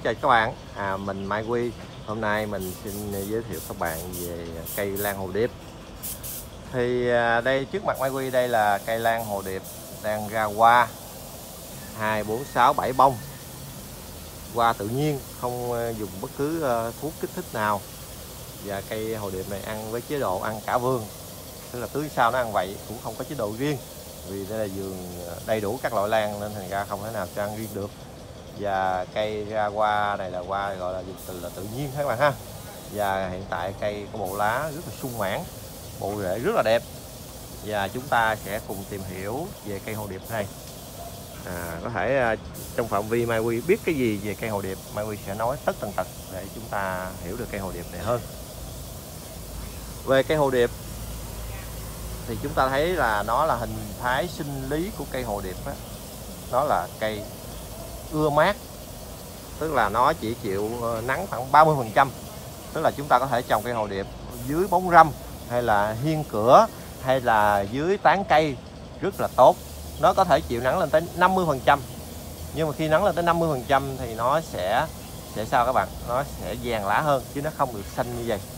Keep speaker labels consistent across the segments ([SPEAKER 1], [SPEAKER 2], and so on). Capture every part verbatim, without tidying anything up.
[SPEAKER 1] chào các bạn. À, mình Mai Huy. Hôm nay mình xin giới thiệu các bạn về cây lan hồ điệp. Thì à, đây trước mặt Mai Huy đây là cây lan hồ điệp đang ra hoa hai, bốn, sáu, bảy bông. Hoa tự nhiên, không dùng bất cứ thuốc kích thích nào. Và cây hồ điệp này ăn với chế độ ăn cả vườn, tức là tưới sao nó ăn vậy, cũng không có chế độ riêng. Vì đây là vườn đầy đủ các loại lan nên thành ra không thể nào cho ăn riêng được. Và cây ra hoa này là hoa gọi là dùng từ là tự nhiên các bạn ha. Và hiện tại cây có bộ lá rất là sung mãn, bộ rễ rất là đẹp. Và chúng ta sẽ cùng tìm hiểu về cây hồ điệp này. À, có thể trong phạm vi Mai Huy biết cái gì về cây hồ điệp, Mai Huy sẽ nói tất tần tật để chúng ta hiểu được cây hồ điệp này hơn. Về cây hồ điệp thì chúng ta thấy là nó là hình thái sinh lý của cây hồ điệp đó. Nó là cây ưa mát, tức là nó chỉ chịu nắng khoảng ba mươi phần trăm. Tức là chúng ta có thể trồng cây hồ điệp dưới bóng râm, hay là hiên cửa, hay là dưới tán cây rất là tốt. Nó có thể chịu nắng lên tới năm mươi phần trăm. Nhưng mà khi nắng lên tới năm mươi phần trăm thì nó sẽ sẽ sao các bạn? Nó sẽ vàng lá hơn chứ nó không được xanh như vậy.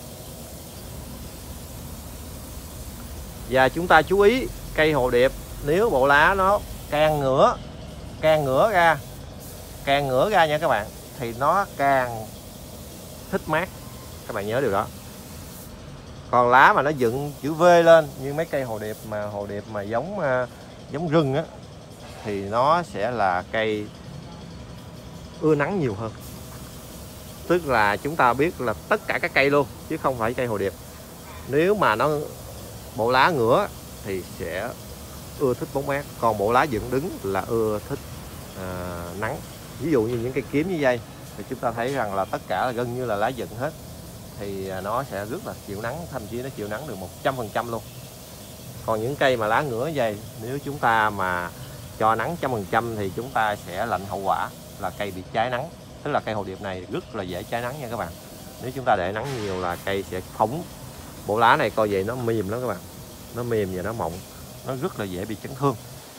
[SPEAKER 1] Và chúng ta chú ý cây hồ điệp nếu bộ lá nó càng ngửa, càng ngửa ra, càng ngửa ra nha các bạn, thì nó càng thích mát. Các bạn nhớ điều đó. Còn lá mà nó dựng chữ V lên như mấy cây hồ điệp mà hồ điệp mà giống giống rừng á, thì nó sẽ là cây ưa nắng nhiều hơn. Tức là chúng ta biết là tất cả các cây luôn chứ không phải cây hồ điệp. Nếu mà nó bộ lá ngửa thì sẽ ưa thích bóng mát, còn bộ lá dựng đứng là ưa thích à, nắng. Ví dụ như những cây kiếm như vậy thì chúng ta thấy rằng là tất cả là gần như là lá dựng hết, thì nó sẽ rất là chịu nắng, thậm chí nó chịu nắng được một trăm phần trăm luôn. Còn những cây mà lá ngửa như vậy, nếu chúng ta mà cho nắng trăm phần trăm thì chúng ta sẽ lãnh hậu quả là cây bị cháy nắng. Tức là cây hồ điệp này rất là dễ cháy nắng nha các bạn. Nếu chúng ta để nắng nhiều là cây sẽ phóng. Bộ lá này coi vậy nó mềm lắm các bạn, nó mềm và nó mọng, nó rất là dễ bị chấn thương.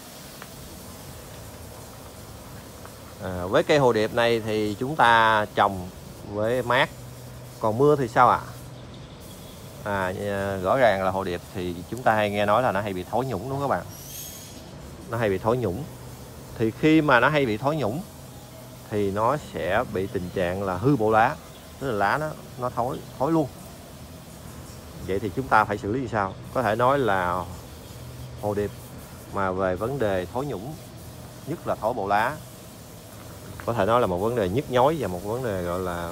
[SPEAKER 1] À, với cây hồ điệp này thì chúng ta trồng với mát. Còn mưa thì sao ạ? À? À, rõ ràng là hồ điệp thì chúng ta hay nghe nói là nó hay bị thối nhũng đúng không các bạn? Nó hay bị thối nhũng. Thì khi mà nó hay bị thối nhũng thì nó sẽ bị tình trạng là hư bộ lá, tức là lá nó nó thối thối luôn. Vậy thì chúng ta phải xử lý như sao? Có thể nói là hồ điệp mà về vấn đề thối nhũng, nhất là thối bộ lá, có thể nói là một vấn đề nhức nhối và một vấn đề gọi là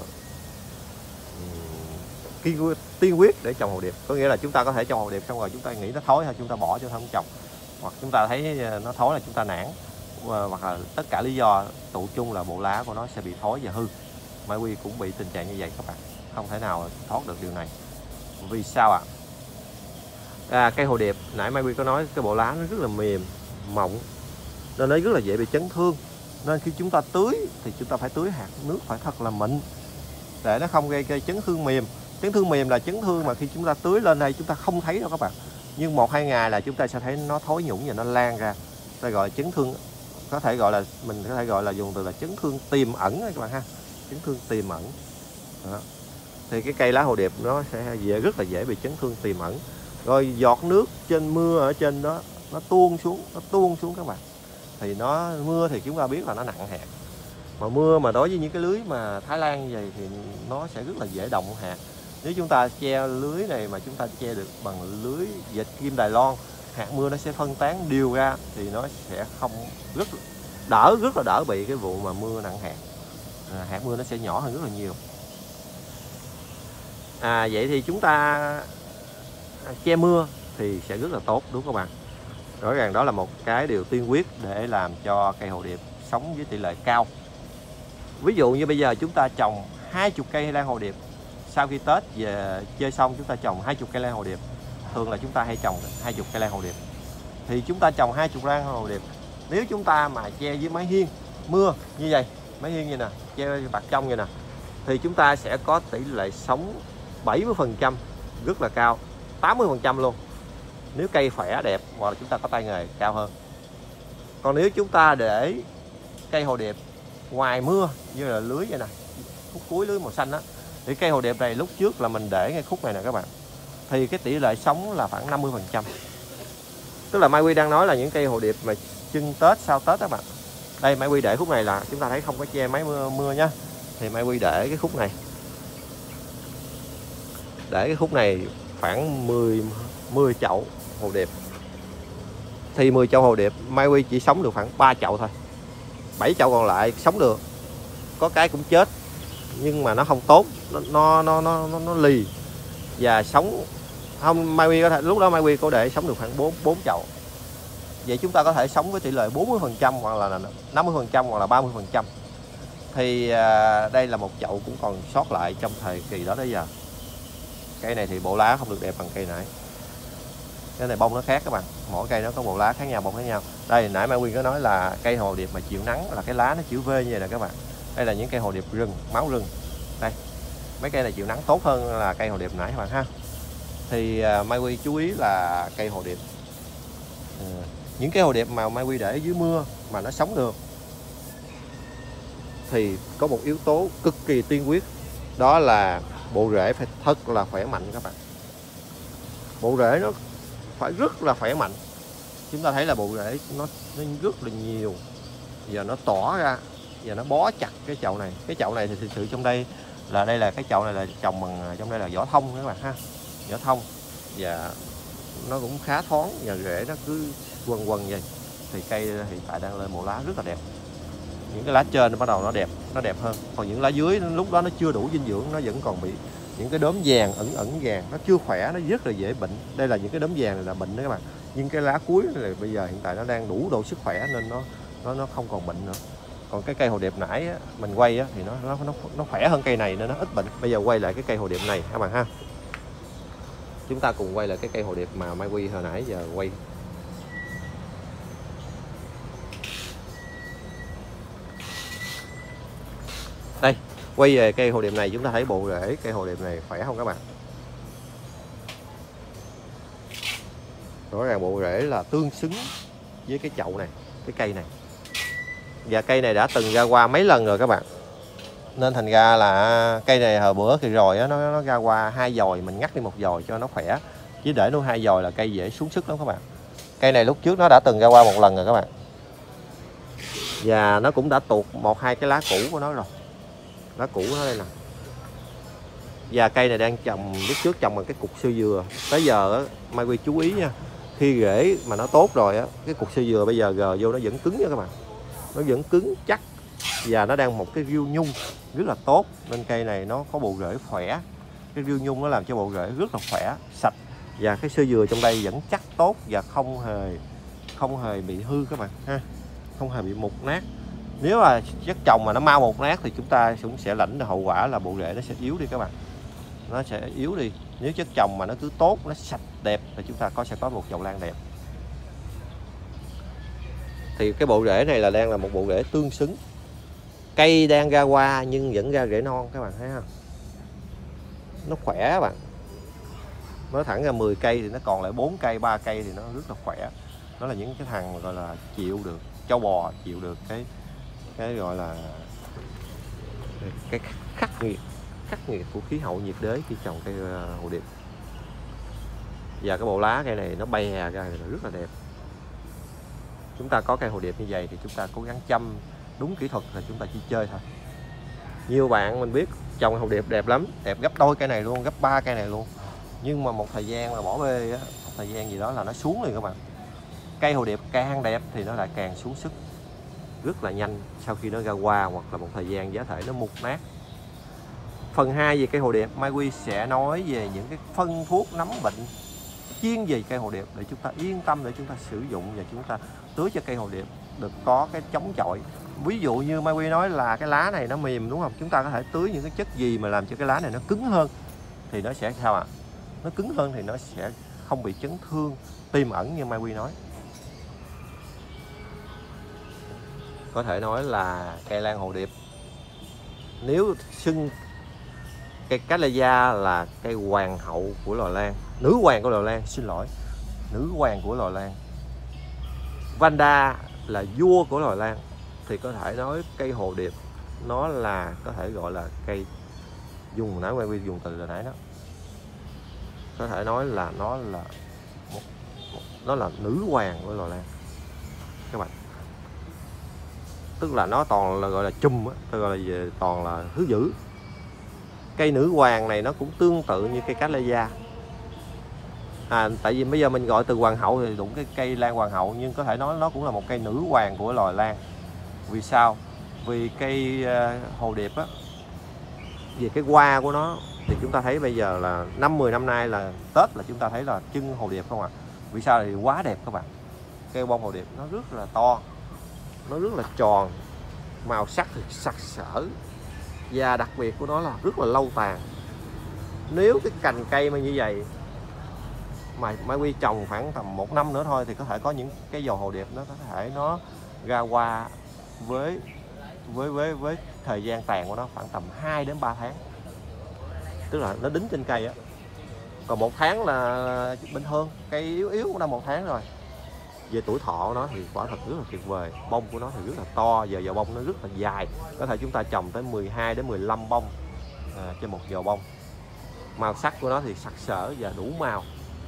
[SPEAKER 1] um, tiên quyết để trồng hồ điệp. Có nghĩa là chúng ta có thể trồng hồ điệp xong rồi chúng ta nghĩ nó thối thôi, chúng ta bỏ cho không trồng. Hoặc chúng ta thấy nó thối là chúng ta nản, hoặc là tất cả lý do tụ chung là bộ lá của nó sẽ bị thối và hư. Mai Huy cũng bị tình trạng như vậy các bạn, không thể nào thoát được điều này. Vì sao ạ? À? À, cây hồ điệp nãy Mai Huy có nói cái bộ lá nó rất là mềm, mọng, nên nó rất là dễ bị chấn thương. Nên khi chúng ta tưới thì chúng ta phải tưới hạt nước phải thật là mịn để nó không gây, gây chấn thương mềm. Chấn thương mềm là chấn thương mà khi chúng ta tưới lên đây chúng ta không thấy đâu các bạn. Nhưng một hai ngày là chúng ta sẽ thấy nó thối nhũng và nó lan ra. Ta gọi là chấn thương, có thể gọi là mình có thể gọi là dùng từ là chấn thương tiềm ẩn các bạn ha. Chấn thương tiềm ẩn. Đó. Thì cái cây lá hồ điệp nó sẽ dễ rất là dễ bị chấn thương tiềm ẩn. Rồi giọt nước trên mưa ở trên đó nó tuôn xuống, nó tuôn xuống các bạn. Thì nó mưa thì chúng ta biết là nó nặng hạt. Mà mưa mà đối với những cái lưới mà Thái Lan như vậy thì nó sẽ rất là dễ động hạt. Nếu chúng ta che lưới này mà chúng ta che được bằng lưới dệt kim Đài Loan, hạt mưa nó sẽ phân tán đều ra thì nó sẽ không rất đỡ rất là đỡ bị cái vụ mà mưa nặng hạt. À, hạt mưa nó sẽ nhỏ hơn rất là nhiều. À, vậy thì chúng ta che mưa thì sẽ rất là tốt đúng không các bạn? Rõ ràng đó là một cái điều tiên quyết để làm cho cây hồ điệp sống với tỷ lệ cao. Ví dụ như bây giờ chúng ta trồng hai mươi cây lan hồ điệp, sau khi Tết về chơi xong chúng ta trồng hai mươi cây lan hồ điệp. Thường là chúng ta hay trồng hai mươi cây lan hồ điệp. Thì chúng ta trồng hai mươi lan hồ điệp, nếu chúng ta mà che với mái hiên mưa như vậy, mái hiên như nè, che bạc trong như nè, thì chúng ta sẽ có tỷ lệ sống bảy mươi phần trăm rất là cao, tám mươi phần trăm luôn. Nếu cây khỏe đẹp hoặc là chúng ta có tay nghề cao hơn. Còn nếu chúng ta để cây hồ điệp ngoài mưa như là lưới vậy nè, khúc cuối lưới màu xanh á, thì cây hồ điệp này lúc trước là mình để ngay khúc này nè các bạn, thì cái tỷ lệ sống là khoảng năm mươi phần trăm. Tức là Mai Quy đang nói là những cây hồ điệp mà chưng Tết sau Tết các bạn. Đây Mai Quy để khúc này là chúng ta thấy không có che máy mưa, mưa nhá. Thì Mai Quy để cái khúc này, để cái khúc này khoảng mười, mười chậu hồ điệp. Thì mười chậu hồ điệp Mai Quy chỉ sống được khoảng ba chậu thôi, bảy chậu còn lại sống được. Có cái cũng chết nhưng mà nó không tốt, nó nó nó nó, nó lì và sống không. Mai Quy có thể lúc đó Mai Quy có để sống được khoảng bốn bốn chậu. Vậy chúng ta có thể sống với tỷ lệ bốn mươi phần trăm hoặc là năm mươi phần trăm hoặc là ba mươi phần trăm. Thì à, đây là một chậu cũng còn sót lại trong thời kỳ đó tới giờ. Cây này thì bộ lá không được đẹp bằng cây nãy. Cái này bông nó khác các bạn, mỗi cây nó có bộ lá khác nhau, bông khác nhau. Đây nãy Mai Quy có nói là cây hồ điệp mà chịu nắng là cái lá nó chữ V như vậy nè các bạn. Đây là những cây hồ điệp rừng, máu rừng. Đây, mấy cây này chịu nắng tốt hơn là cây hồ điệp nãy các bạn ha. Thì uh, Mai Quy chú ý là cây hồ điệp, uh, những cây hồ điệp mà Mai Quy để dưới mưa mà nó sống được thì có một yếu tố cực kỳ tiên quyết, đó là bộ rễ phải thật là khỏe mạnh các bạn. Bộ rễ nó phải rất là khỏe mạnh. Chúng ta thấy là bộ rễ nó, nó rất là nhiều, giờ nó tỏ ra, giờ nó bó chặt cái chậu này. Cái chậu này thì thực sự trong đây là đây là cái chậu này là trồng bằng, trong đây là vỏ thông các bạn ha, vỏ thông, và nó cũng khá thoáng và rễ nó cứ quần quần vậy. Thì cây hiện tại đang lên bộ lá rất là đẹp. Những cái lá trên nó bắt đầu nó đẹp, nó đẹp hơn. Còn những lá dưới lúc đó nó chưa đủ dinh dưỡng, nó vẫn còn bị những cái đốm vàng ẩn ẩn vàng, nó chưa khỏe, nó rất là dễ bệnh. Đây là những cái đốm vàng này là bệnh đó các bạn. Nhưng cái lá cuối này bây giờ hiện tại nó đang đủ độ sức khỏe nên nó nó nó không còn bệnh nữa. Còn cái cây hồ điệp nãy á, mình quay á, thì nó nó nó nó khỏe hơn cây này nên nó ít bệnh. Bây giờ quay lại cái cây hồ điệp này các bạn ha. Chúng ta cùng quay lại cái cây hồ điệp mà Mai Quy hồi nãy giờ quay. Đây, quay về cây hồ điệp này chúng ta thấy bộ rễ cây hồ điệp này khỏe không các bạn? Rõ ràng bộ rễ là tương xứng với cái chậu này, cái cây này. Và cây này đã từng ra hoa mấy lần rồi các bạn. Nên thành ra là cây này hồi bữa kỳ rồi á, nó, nó ra hoa hai dòi, mình ngắt đi một dòi cho nó khỏe. Chứ để nó hai dòi là cây dễ xuống sức lắm các bạn. Cây này lúc trước nó đã từng ra hoa một lần rồi các bạn. Và nó cũng đã tuột một hai cái lá cũ của nó rồi. Lá cũ nó đây nè. Và cây này đang trồng, lúc trước trồng bằng cái cục sơ dừa. Tới giờ á, Mai Quy chú ý nha. Khi rễ mà nó tốt rồi á, cái cục sơ dừa bây giờ gờ vô nó vẫn cứng nha các bạn. Nó vẫn cứng chắc. Và nó đang một cái riêu nhung rất là tốt. Nên cây này nó có bộ rễ khỏe. Cái riêu nhung nó làm cho bộ rễ rất là khỏe, sạch. Và cái sơ dừa trong đây vẫn chắc tốt và không hề không hề bị hư các bạn ha. Không hề bị mục nát. Nếu mà chất trồng mà nó mau mục nát thì chúng ta cũng sẽ lãnh được hậu quả là bộ rễ nó sẽ yếu đi các bạn. Nó sẽ yếu đi. Nếu chất trồng mà nó cứ tốt, nó sạch đẹp thì chúng ta có sẽ có một chậu lan đẹp. Thì cái bộ rễ này là đang là một bộ rễ tương xứng. Cây đang ra hoa nhưng vẫn ra rễ non các bạn thấy không? Nó khỏe các bạn. Nói thẳng ra mười cây thì nó còn lại bốn cây, ba cây thì nó rất là khỏe. Đó là những cái thằng gọi là chịu được, trâu bò chịu được cái cái gọi là cái khắc nghiệt khắc nghiệt của khí hậu nhiệt đới khi trồng cây hồ điệp. Và cái bộ lá cây này nó bay ra là rất là đẹp. Chúng ta có cây hồ điệp như vậy thì chúng ta cố gắng chăm đúng kỹ thuật là chúng ta chỉ chơi thôi. Nhiều bạn mình biết trồng hồ điệp đẹp lắm, đẹp gấp đôi cây này luôn, gấp ba cây này luôn. Nhưng mà một thời gian mà bỏ bê á, một thời gian gì đó là nó xuống rồi các bạn. Cây hồ điệp càng đẹp thì nó lại càng xuống sức rất là nhanh sau khi nó ra hoa hoặc là một thời gian giá thể nó mục nát. Phần hai về cây hồ điệp, Mai Quy sẽ nói về những cái phân thuốc nấm bệnh chuyên về cây hồ điệp để chúng ta yên tâm để chúng ta sử dụng và chúng ta tưới cho cây hồ điệp được có cái chống chọi. Ví dụ như Mai Quy nói là cái lá này nó mềm đúng không? Chúng ta có thể tưới những cái chất gì mà làm cho cái lá này nó cứng hơn thì nó sẽ sao ạ? À? Nó cứng hơn thì nó sẽ không bị chấn thương tiềm ẩn như Mai Quy nói. Có thể nói là cây lan hồ điệp nếu xưng cây Cattleya là cây hoàng hậu của loài lan, nữ hoàng của loài lan, xin lỗi, nữ hoàng của loài lan, Vanda là vua của loài lan, thì có thể nói cây hồ điệp nó là có thể gọi là cây, dùng nãy Mai Quy dùng từ là nãy đó, có thể nói là nó là một, một, nó là nữ hoàng của loài lan các bạn. Tức là nó toàn là gọi là chùm á, tôi gọi là về toàn là thứ dữ. Cây nữ hoàng này nó cũng tương tự như cây Cattleya. À, tại vì bây giờ mình gọi từ hoàng hậu thì đúng cái cây lan hoàng hậu, nhưng có thể nói nó cũng là một cây nữ hoàng của loài lan. Vì sao? Vì cây uh, hồ điệp á, về cái hoa của nó thì chúng ta thấy bây giờ là năm mười năm nay là Tết là chúng ta thấy là chân hồ điệp không ạ? À? Vì sao? Thì quá đẹp các bạn. Cây bông hồ điệp nó rất là to, nó rất là tròn, màu sắc thì sặc sỡ, và đặc biệt của nó là rất là lâu tàn. Nếu cái cành cây mà như vậy mà Mai Quy trồng khoảng tầm một năm nữa thôi thì có thể có những cái dầu hồ điệp nó có thể nó ra hoa với với với với thời gian tàn của nó khoảng tầm hai đến ba tháng, tức là nó đính trên cây á. Còn một tháng là bình thường, cây yếu yếu cũng đã một tháng rồi. Về tuổi thọ của nó thì quả thật rất là tuyệt vời, bông của nó thì rất là to, giờ giò bông nó rất là dài, có thể chúng ta trồng tới mười hai đến mười lăm bông à, trên một giò bông. Màu sắc của nó thì sặc sỡ và đủ màu,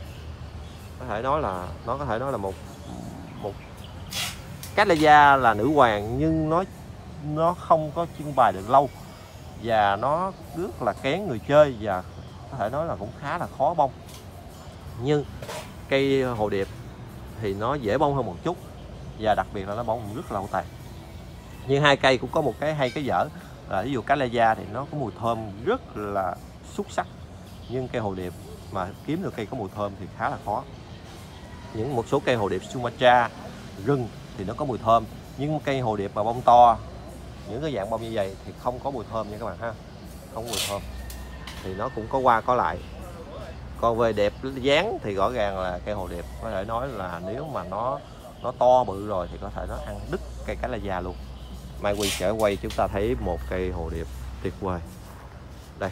[SPEAKER 1] có thể nói là nó có thể nói là một một Cattleya là nữ hoàng, nhưng nó nó không có trưng bày được lâu và nó rất là kén người chơi, và có thể nói là cũng khá là khó bông. Nhưng cây hồ điệp thì nó dễ bông hơn một chút, và đặc biệt là nó bông rất là lâu tàn. Nhưng hai cây cũng có một cái hay cái dở là ví dụ Cattleya thì nó có mùi thơm rất là xuất sắc, nhưng cây hồ điệp mà kiếm được cây có mùi thơm thì khá là khó. Những một số cây hồ điệp Sumatra rừng thì nó có mùi thơm, nhưng cây hồ điệp mà bông to, những cái dạng bông như vậy thì không có mùi thơm nha các bạn ha, không có mùi thơm, thì nó cũng có qua có lại. Còn về đẹp dáng thì rõ ràng là cây hồ điệp có thể nói là nếu mà nó nó to bự rồi thì có thể nó ăn đứt cây Cattleya luôn. Mai Quy sẽ quay chúng ta thấy một cây hồ điệp tuyệt vời. Đây,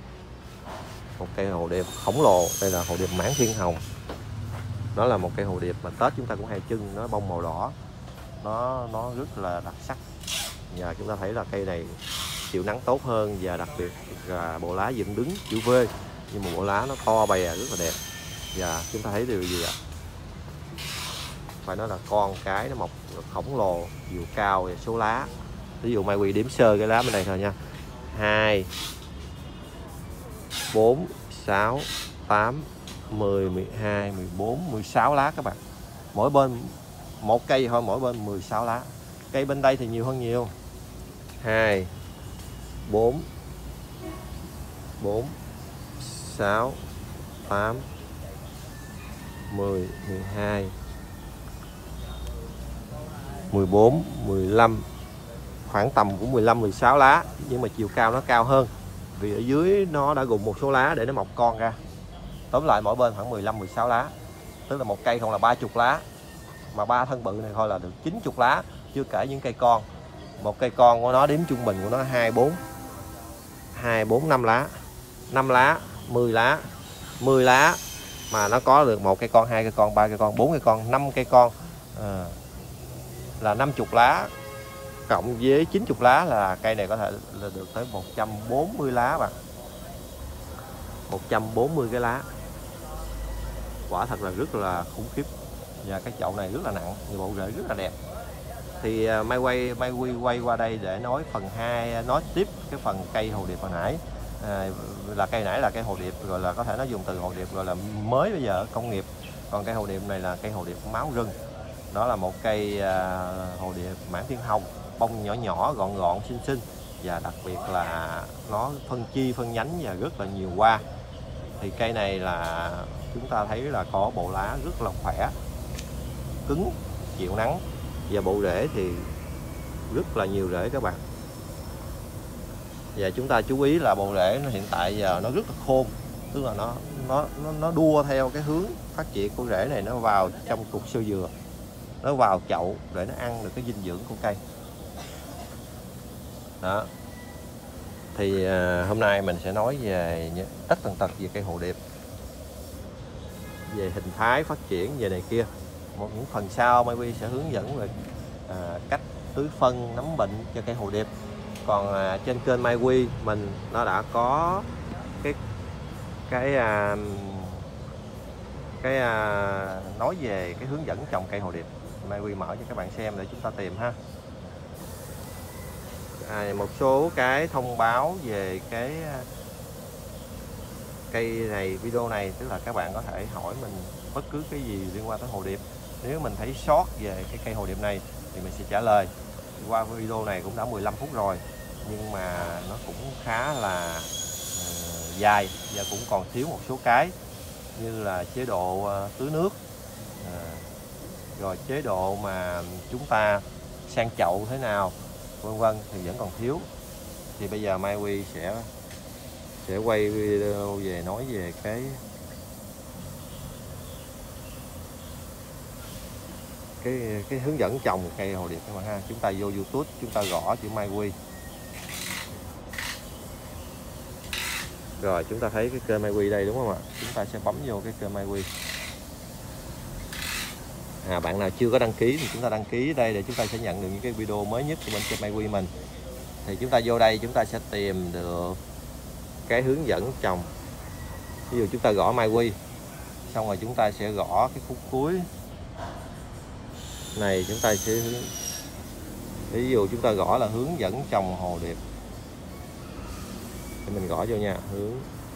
[SPEAKER 1] một cây hồ điệp khổng lồ, đây là hồ điệp mãn thiên hồng. Nó là một cây hồ điệp mà Tết chúng ta cũng hay trưng, nó bông màu đỏ, nó nó rất là đặc sắc. Và chúng ta thấy là cây này chịu nắng tốt hơn, và đặc biệt là bộ lá dựng đứng chữ V, nhưng mà bộ lá nó to bè rất là đẹp. Và chúng ta thấy điều gì ạ? Phải nói là con cái nó mọc khổng lồ, chiều cao và số lá. Ví dụ Mai Quy đếm sơ cái lá bên đây thôi nha: hai, bốn, sáu, tám, mười, mười hai, mười bốn, mười sáu lá các bạn. Mỗi bên một cây thôi, mỗi bên mười sáu lá. Cây bên đây thì nhiều hơn nhiều. hai, bốn, bốn, sáu, tám, mười, mười hai, mười bốn, mười lăm, khoảng tầm của mười lăm, mười sáu lá, nhưng mà chiều cao nó cao hơn vì ở dưới nó đã gục một số lá để nó mọc con ra. Tóm lại mỗi bên khoảng mười lăm, mười sáu lá, tức là một cây không là ba mươi lá, mà ba thân bự này thôi là được chín mươi lá, chưa kể những cây con. Một cây con của nó đếm trung bình của nó hai, bốn, hai, bốn, năm lá, năm lá, mười lá, mười lá mà nó có được một cây con, hai cây con, ba cây con, bốn cây con, năm cây con à, là năm mươi lá, cộng với chín mươi lá là cây này có thể là được tới một trăm bốn mươi lá bạn. một trăm bốn mươi cái lá. Quả thật là rất là khủng khiếp. Và cái chậu này rất là nặng, bộ rễ rất là đẹp. Thì Mai quay Mai Quy quay qua đây để nói phần hai, nói tiếp cái phần cây hồ điệp hồi nãy. À, là cây nãy là cây hồ điệp gọi là có thể nó dùng từ hồ điệp gọi là mới bây giờ công nghiệp. Còn cây hồ điệp này là cây hồ điệp máu rừng. Đó là một cây à, hồ điệp mãn thiên hồng, bông nhỏ nhỏ, gọn gọn, xinh xinh, và đặc biệt là nó phân chi phân nhánh và rất là nhiều hoa. Thì cây này là chúng ta thấy là có bộ lá rất là khỏe, cứng, chịu nắng, và bộ rễ thì rất là nhiều rễ các bạn. Và chúng ta chú ý là bộ rễ nó hiện tại giờ nó rất là khôn, tức là nó nó nó, nó đua theo cái hướng phát triển của rễ này, nó vào trong cục sơ dừa, nó vào chậu để nó ăn được cái dinh dưỡng của cây. Đó. Thì à, hôm nay mình sẽ nói về tất tần tật về cây hồ điệp, về hình thái phát triển về này kia. Một những phần sau Mai Quy sẽ hướng dẫn về à, cách tưới phân, nấm bệnh cho cây hồ điệp. Còn à, trên kênh MyWay mình nó đã có cái cái à, cái à, nói về cái hướng dẫn trồng cây hồ điệp. MyWay mở cho các bạn xem để chúng ta tìm ha. À, một số cái thông báo về cái cây này, video này, tức là các bạn có thể hỏi mình bất cứ cái gì liên quan tới hồ điệp. Nếu mình thấy sót về cái cây hồ điệp này thì mình sẽ trả lời. Thì qua video này cũng đã mười lăm phút rồi, nhưng mà nó cũng khá là uh, dài và cũng còn thiếu một số cái như là chế độ uh, tưới nước, uh, rồi chế độ mà chúng ta sang chậu thế nào, vân vân thì vẫn còn thiếu. Thì bây giờ MyWay sẽ sẽ quay video về nói về cái cái cái hướng dẫn trồng cây hồ điệp các bạn ha. Chúng ta vô YouTube, chúng ta gõ chữ MyWay, rồi chúng ta thấy cái kênh MyWay đây đúng không ạ? Chúng ta sẽ bấm vô cái kênh MyWay. À, bạn nào chưa có đăng ký thì chúng ta đăng ký đây để chúng ta sẽ nhận được những cái video mới nhất của bên kênh MyWay mình. Thì chúng ta vô đây chúng ta sẽ tìm được cái hướng dẫn trồng. Ví dụ chúng ta gõ MyWay, xong rồi chúng ta sẽ gõ cái khúc cuối này, chúng ta sẽ ví dụ chúng ta gõ là hướng dẫn trồng hồ điệp thì mình gõ vô nha, hướng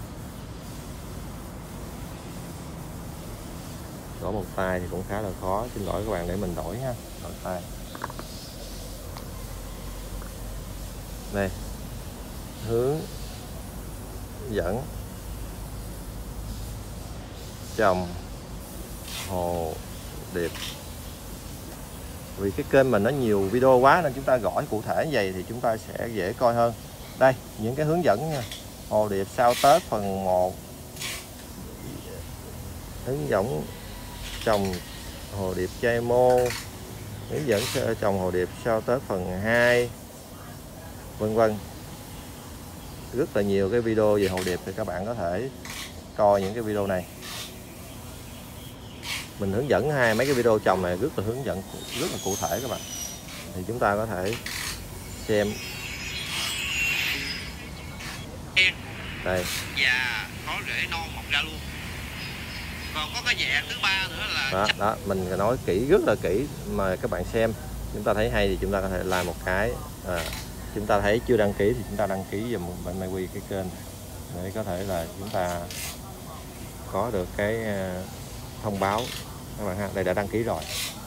[SPEAKER 1] gõ một tay thì cũng khá là khó, xin lỗi các bạn để mình đổi ha, đổi tay này, hướng dẫn trồng hồ điệp. Vì cái kênh mình nó nhiều video quá nên chúng ta gõ cụ thể như vậy thì chúng ta sẽ dễ coi hơn. Đây, những cái hướng dẫn nha. Hồ điệp sau Tết phần một, hướng dẫn trồng hồ điệp chai mô, hướng dẫn trồng hồ điệp sau Tết phần hai, vân vân. Rất là nhiều cái video về hồ điệp thì các bạn có thể coi những cái video này. Mình hướng dẫn hai mấy cái video trồng này rất là hướng dẫn rất là cụ thể các bạn. Thì chúng ta có thể xem. Đây.
[SPEAKER 2] Và có rễ non mọc ra luôn. Còn có cái dạng thứ ba nữa là
[SPEAKER 1] đó, đó, mình nói kỹ rất là kỹ mà các bạn xem. Chúng ta thấy hay thì chúng ta có thể like một cái. À, chúng ta thấy chưa đăng ký thì chúng ta đăng ký dùm bên MyWay cái kênh để có thể là chúng ta có được cái thông báo các bạn ha. Đây đã đăng ký rồi.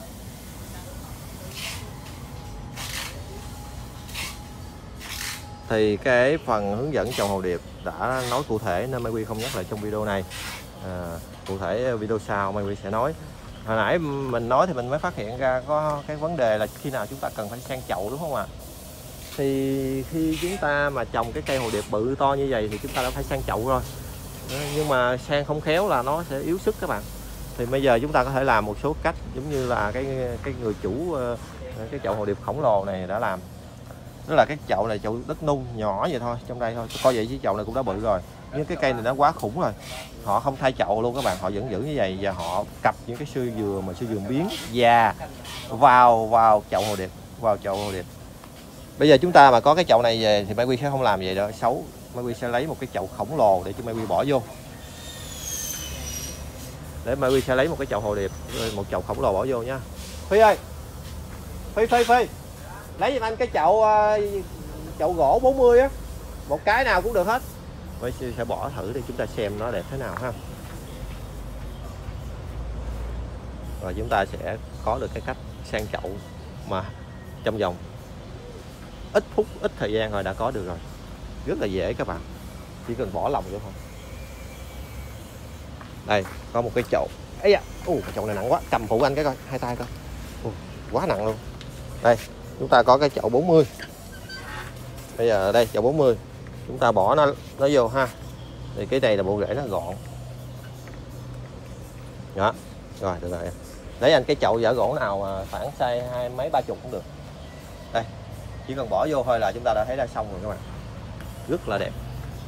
[SPEAKER 1] Thì cái phần hướng dẫn trồng hồ điệp đã nói cụ thể nên MyWay không nhắc lại trong video này. À, cụ thể video sau MyWay sẽ nói. Hồi nãy mình nói thì mình mới phát hiện ra có cái vấn đề là khi nào chúng ta cần phải sang chậu đúng không ạ? À? Thì khi chúng ta mà trồng cái cây hồ điệp bự to như vậy thì chúng ta đã phải sang chậu rồi. Nhưng mà sang không khéo là nó sẽ yếu sức các bạn. Thì bây giờ chúng ta có thể làm một số cách giống như là cái cái người chủ cái chậu hồ điệp khổng lồ này đã làm. Đó là cái chậu này chậu đất nung nhỏ vậy thôi, trong đây thôi. Coi vậy chứ chậu này cũng đã bự rồi. Nhưng cái cây này nó quá khủng rồi. Họ không thay chậu luôn các bạn, họ vẫn giữ như vậy và họ cặp những cái sư dừa mà sư dừa biến già vào vào chậu hồ điệp, vào chậu hồ điệp. Bây giờ chúng ta mà có cái chậu này về thì MyWay sẽ không làm vậy đâu, xấu. MyWay sẽ lấy một cái chậu khổng lồ để cho MyWay bỏ vô. Để MyWay sẽ lấy một cái chậu hồ điệp, một chậu khổng lồ bỏ vô nha. Phi ơi, Phi Phi Phi, lấy giùm anh cái chậu chậu gỗ bốn mươi á, một cái nào cũng được hết. MyWay sẽ bỏ thử để chúng ta xem nó đẹp thế nào ha. Và chúng ta sẽ có được cái cách sang chậu mà trong vòng ít phút, ít thời gian rồi đã có được rồi. Rất là dễ các bạn, chỉ cần bỏ lòng vô thôi. Đây, có một cái chậu. Ấy da, ồ, cái chậu này nặng quá, cầm phụ anh cái coi, hai tay coi. Ồ, quá nặng luôn. Đây, chúng ta có cái chậu bốn mươi. Bây giờ đây, chậu bốn mươi. Chúng ta bỏ nó nó vô ha. Thì cái này là bộ rễ nó gọn. Đó, rồi được rồi. Lấy anh cái chậu vỏ gỗ nào mà khoảng size hai mấy ba chục cũng được. Đây, chỉ cần bỏ vô thôi là chúng ta đã thấy đã xong rồi các bạn. Rất là đẹp.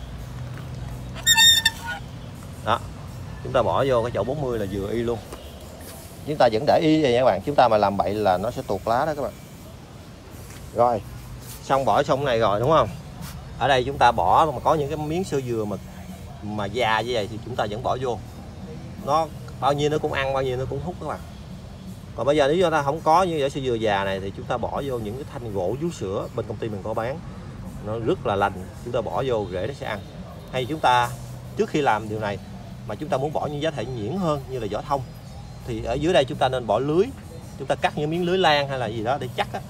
[SPEAKER 1] Đó, chúng ta bỏ vô cái chậu bốn mươi là vừa y luôn. Chúng ta vẫn để y vậy nha các bạn, chúng ta mà làm bậy là nó sẽ tuột lá đó các bạn. Rồi, Xong bỏ xong này rồi đúng không? Ở đây chúng ta bỏ mà có những cái miếng sơ dừa mà mà già như vậy thì chúng ta vẫn bỏ vô. Nó bao nhiêu nó cũng ăn, bao nhiêu nó cũng hút các bạn. Còn bây giờ nếu chúng ta không có những sơ dừa già này thì chúng ta bỏ vô những cái thanh gỗ vú sữa bên công ty mình có bán, nó rất là lành, chúng ta bỏ vô rễ nó sẽ ăn. Hay chúng ta trước khi làm điều này mà chúng ta muốn bỏ những giá thể nhuyễn hơn như là vỏ thông thì ở dưới đây chúng ta nên bỏ lưới, chúng ta cắt những miếng lưới lan hay là gì đó để chắc á,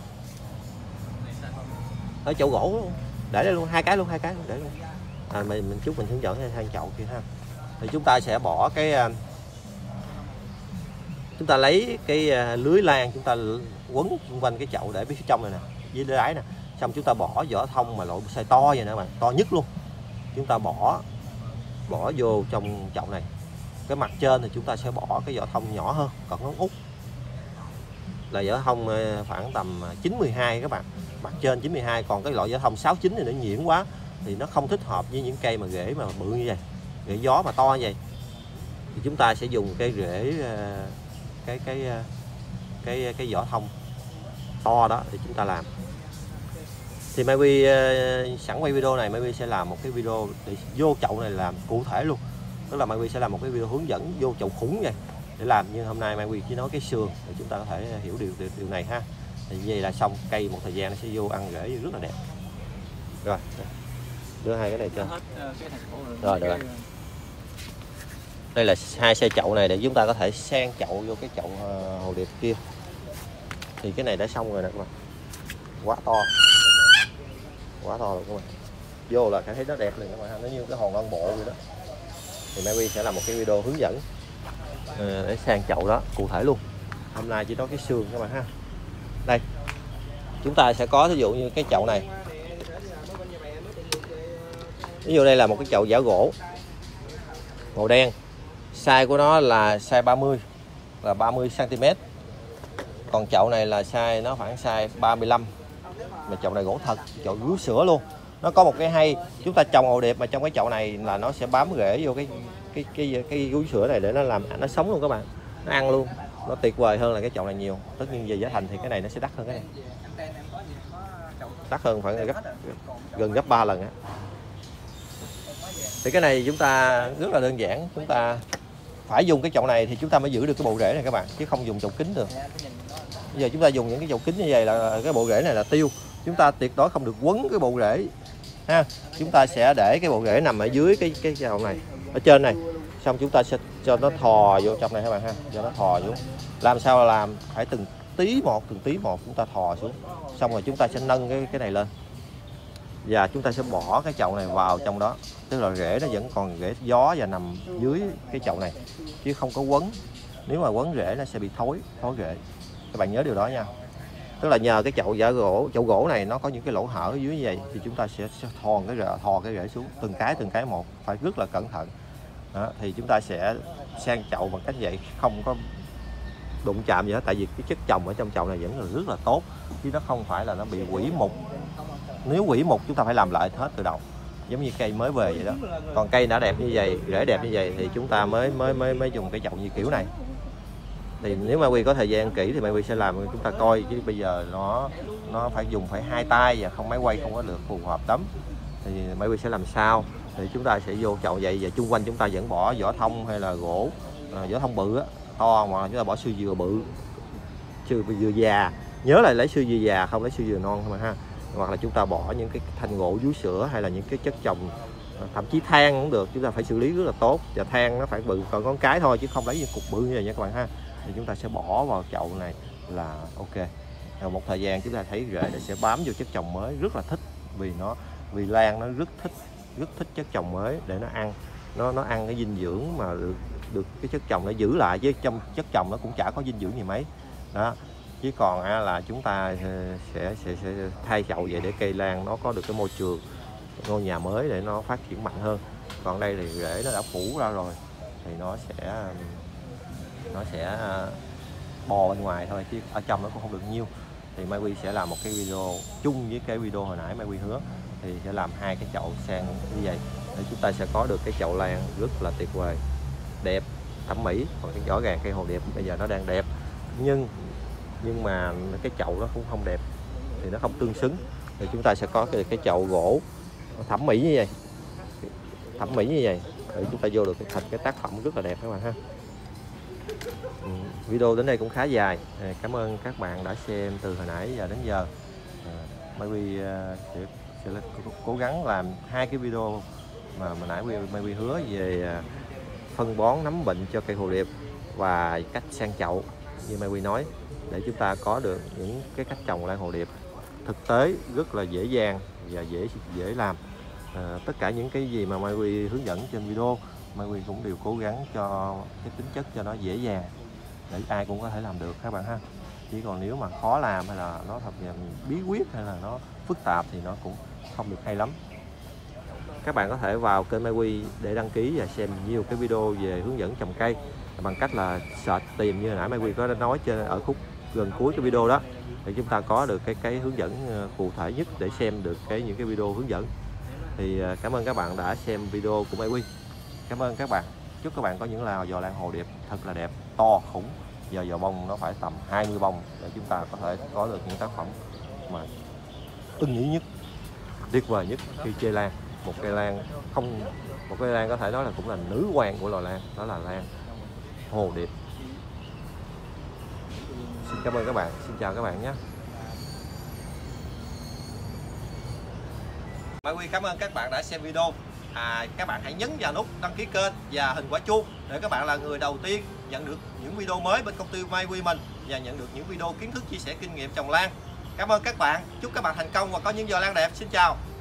[SPEAKER 1] ở chậu gỗ luôn. Để đây luôn, hai cái luôn, hai cái luôn, để luôn. À, mình, mình chút mình hướng dẫn sang chậu kia ha. Thì chúng ta sẽ bỏ cái chúng ta lấy cái lưới lan, chúng ta quấn xung quanh cái chậu để phía trong này nè, dưới đáy nè. Xong chúng ta bỏ vỏ thông mà loại size to vậy nè các bạn, to nhất luôn. Chúng ta bỏ bỏ vô trong chậu này. Cái mặt trên thì chúng ta sẽ bỏ cái vỏ thông nhỏ hơn, còn ngón út là vỏ thông khoảng tầm chín mười hai các bạn. Mặt trên chín mười hai, còn cái loại vỏ thông sáu chín thì nó nhuyễn quá thì nó không thích hợp với những cây mà rễ mà bự như vậy, rễ gió mà to như vậy. Thì chúng ta sẽ dùng cái rễ cái cái cái cái vỏ thông to đó để chúng ta làm. Thì Mai Huy sẵn quay video này, Mai Huy sẽ làm một cái video để vô chậu này làm cụ thể luôn. Tức là Mai Huy sẽ làm một cái video hướng dẫn vô chậu khủng vậy để làm, như hôm nay Mai Huy chỉ nói cái sườn để chúng ta có thể hiểu điều điều, điều này ha. Thì như vậy là xong, cây một thời gian nó sẽ vô ăn rễ rất là đẹp. Rồi đưa hai cái này cho rồi được rồi. Đây là hai xe chậu này để chúng ta có thể sang chậu vô cái chậu hồ điệp kia. Thì cái này đã xong rồi nè các bạn, quá to, quá to luôn các bạn. Vô là cảm thấy nó đẹp liền các bạn, nó như cái hòn non bộ vậy đó. Thì Mai Huy sẽ làm một cái video hướng dẫn để sang chậu đó cụ thể luôn. Hôm nay chỉ có cái xương các bạn ha. Đây chúng ta sẽ có ví dụ như cái chậu này, ví dụ đây là một cái chậu giả gỗ màu đen, size của nó là size ba mươi, là ba mươi xăng ti mét. Còn chậu này là size nó khoảng size ba mươi lăm, mà chậu này gỗ thật, chậu vú sữa luôn. Nó có một cái hay, chúng ta trồng hồ điệp mà trong cái chậu này là nó sẽ bám rễ vô cái cái cái cái vú sữa này để nó làm nó sống luôn các bạn, nó ăn luôn, nó tuyệt vời hơn là cái chậu này nhiều. Tất nhiên về giá thành thì cái này nó sẽ đắt hơn cái này, đắt hơn khoảng gấp gần gấp ba lần á. Thì cái này chúng ta rất là đơn giản, chúng ta phải dùng cái chậu này thì chúng ta mới giữ được cái bộ rễ này các bạn, chứ không dùng chậu kính được. Bây giờ chúng ta dùng những cái chậu kính như vậy là cái bộ rễ này là tiêu, chúng ta tuyệt đối không được quấn cái bộ rễ ha. Chúng ta sẽ để cái bộ rễ nằm ở dưới cái cái chậu này, ở trên này, xong chúng ta sẽ cho nó thò vô trong này các bạn ha, cho nó thò xuống. Làm sao là làm phải từng tí một, từng tí một chúng ta thò xuống, xong rồi chúng ta sẽ nâng cái cái này lên và chúng ta sẽ bỏ cái chậu này vào trong đó. Tức là rễ nó vẫn còn rễ gió và nằm dưới cái chậu này chứ không có quấn. Nếu mà quấn rễ nó sẽ bị thối, thối rễ. Các bạn nhớ điều đó nha. Tức là nhờ cái chậu giả gỗ, chậu gỗ này nó có những cái lỗ hở ở dưới như vậy thì chúng ta sẽ thò cái rễ, thò cái rễ xuống từng cái từng cái một, phải rất là cẩn thận. Đó, thì chúng ta sẽ sang chậu bằng cách vậy, không có đụng chạm gì hết, tại vì cái chất trồng ở trong chậu này vẫn là rất là tốt chứ nó không phải là nó bị quỷ mục. Nếu quỷ mục chúng ta phải làm lại hết từ đầu, giống như cây mới về vậy đó. Còn cây đã đẹp như vậy, rễ đẹp như vậy thì chúng ta mới mới mới mới dùng cái chậu như kiểu này. Thì nếu Mai Huy có thời gian kỹ thì Mai Huy sẽ làm chúng ta coi, chứ bây giờ nó nó phải dùng phải hai tay và không máy quay không có được phù hợp lắm. Thì Mai Huy sẽ làm sao thì chúng ta sẽ vô chậu vậy và chung quanh chúng ta vẫn bỏ vỏ thông hay là gỗ à, vỏ thông bự á, to, mà chúng ta bỏ sưa dừa bự, sưa dừa già, nhớ là lấy sưa dừa già không lấy sưa dừa non thôi mà ha. Hoặc là chúng ta bỏ những cái thanh gỗ vú sữa hay là những cái chất trồng, thậm chí than cũng được, chúng ta phải xử lý rất là tốt. Và than nó phải bự còn ngón cái thôi chứ không lấy những cục bự như vậy nha các bạn ha. Thì chúng ta sẽ bỏ vào chậu này là ok. Rồi một thời gian chúng ta thấy rễ nó sẽ bám vô chất trồng mới, rất là thích, vì nó vì lan nó rất thích rất thích chất trồng mới để nó ăn, nó nó ăn cái dinh dưỡng mà được, được cái chất trồng nó giữ lại, với trong chất trồng nó cũng chả có dinh dưỡng gì mấy đó. Chứ còn à, là chúng ta sẽ, sẽ sẽ thay chậu vậy để cây lan nó có được cái môi trường, ngôi nhà mới để nó phát triển mạnh hơn. Còn đây thì rễ nó đã phủ ra rồi thì nó sẽ nó sẽ bò bên ngoài thôi chứ ở trong nó cũng không được nhiêu. Thì Mai Huy sẽ làm một cái video chung với cái video hồi nãy Mai Huy hứa, thì sẽ làm hai cái chậu sang như vậy để chúng ta sẽ có được cái chậu lan rất là tuyệt vời, đẹp, thẩm mỹ. Còn cái rõ ràng cây hồ điệp bây giờ nó đang đẹp nhưng nhưng mà cái chậu nó cũng không đẹp thì nó không tương xứng. thì chúng ta sẽ có cái, cái chậu gỗ thẩm mỹ như vậy, thẩm mỹ như vậy để chúng ta vô được thành cái tác phẩm rất là đẹp các bạn ha. Ừ, video đến đây cũng khá dài. À, cảm ơn các bạn đã xem từ hồi nãy giờ đến giờ. À, Mai Huy uh, sẽ, sẽ cố gắng làm hai cái video mà mà nãy Mai Huy hứa về uh, phân bón nấm bệnh cho cây hồ điệp và cách sang chậu như Mai Huy nói, để chúng ta có được những cái cách trồng lan hồ điệp thực tế rất là dễ dàng và dễ dễ làm. À, tất cả những cái gì mà Mai Huy hướng dẫn trên video, Mai Huy cũng đều cố gắng cho cái tính chất cho nó dễ dàng để ai cũng có thể làm được các bạn ha. Chỉ còn nếu mà khó làm hay là nó thật là bí quyết hay là nó phức tạp thì nó cũng không được hay lắm. Các bạn có thể vào kênh Mai Huy để đăng ký và xem nhiều cái video về hướng dẫn trồng cây bằng cách là search tìm như hồi nãy Mai Huy có nói trên ở khúc gần cuối cái video đó, để chúng ta có được cái cái hướng dẫn cụ thể nhất để xem được cái những cái video hướng dẫn. Thì cảm ơn các bạn đã xem video của Mai Huy. Cảm ơn các bạn. Chúc các bạn có những là giò lan hồ điệp thật là đẹp, to khủng. Giờ giò bông nó phải tầm hai mươi bông để chúng ta có thể có được những tác phẩm mà ưng ý nhất, tuyệt vời nhất khi chơi lan. Một cây lan không, một cây lan có thể nói là cũng là nữ hoàng của loài lan, đó là lan hồ điệp. Xin cảm ơn các bạn, xin chào các bạn nhé. Mai Huy cảm ơn các bạn đã xem video. À, các bạn hãy nhấn vào nút đăng ký kênh và hình quả chuông để các bạn là người đầu tiên nhận được những video mới bên công ty Mai Huy mình và nhận được những video kiến thức chia sẻ kinh nghiệm trồng lan. Cảm ơn các bạn, chúc các bạn thành công và có những giò lan đẹp. Xin chào.